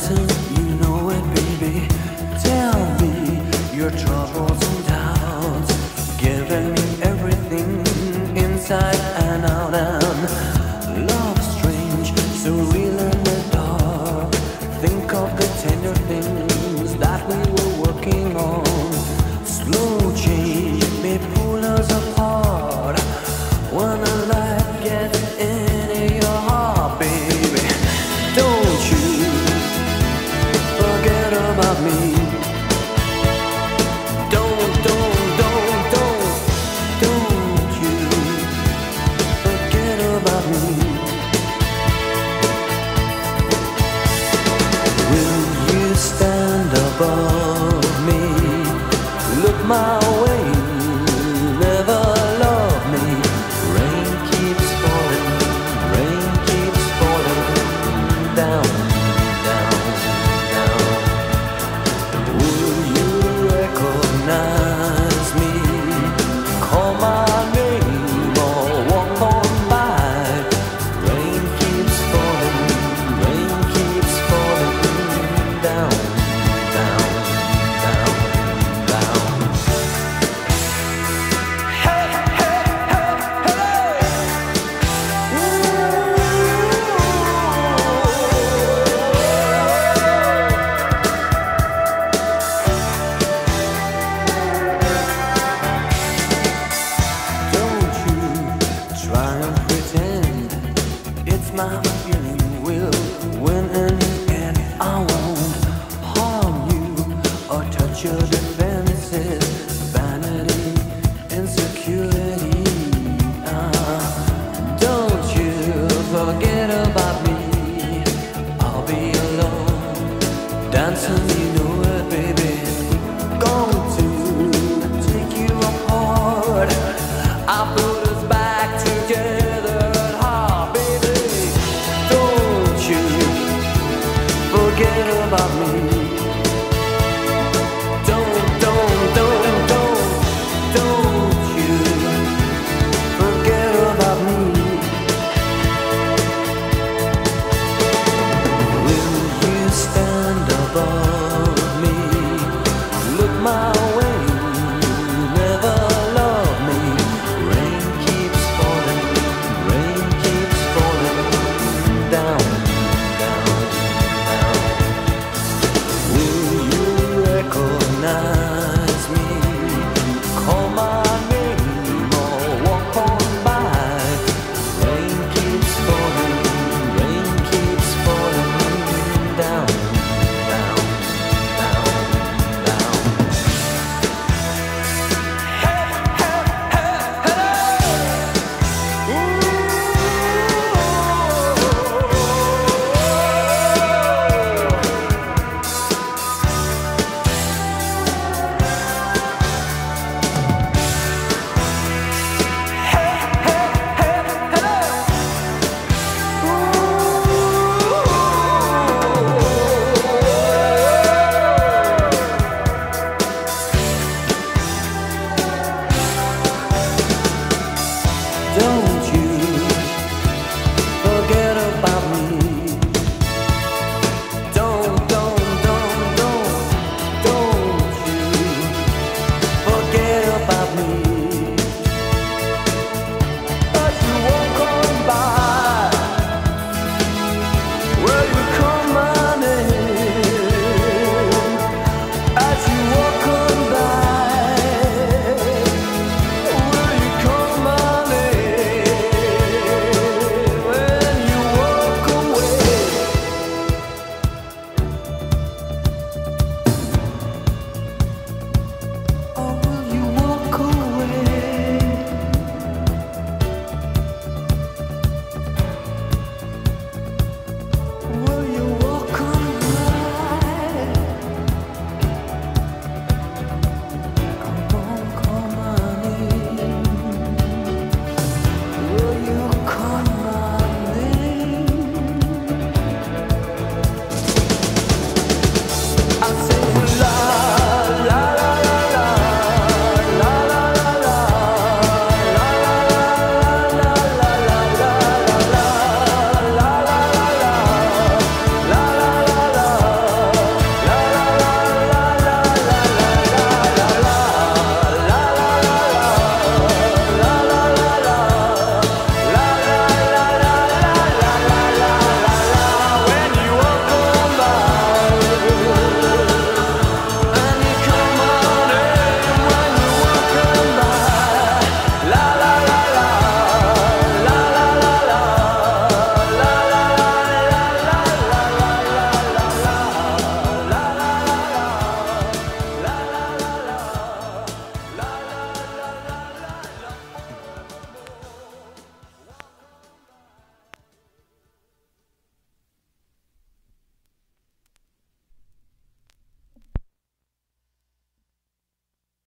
dancing, you know it, baby. Tell me your troubles and doubts, giving me everything inside and out. And love strange, so real in the dark. Think of the tender things that we were working on. Slow change may pull us apart when the light gets into your heart, baby. Don't you forget about me. Don't you forget about me. Will you stand above me? Look my way, never love me. Rain keeps falling down, down, down. Will you recognize me? Call my name or walk on by. Rain keeps falling down, down, down, down. Hey, hey, hey, hey! Don't you try and pretend it's my feeling will win in the end. I won't harm you or touch your defenses. Vanity, insecurity. Don't you forget about me. I'll be alone, dancing, you know it, baby. Going to take you apart. I put us back together at heart, baby. Don't you forget about me. Don't you forget about me. Will you stand above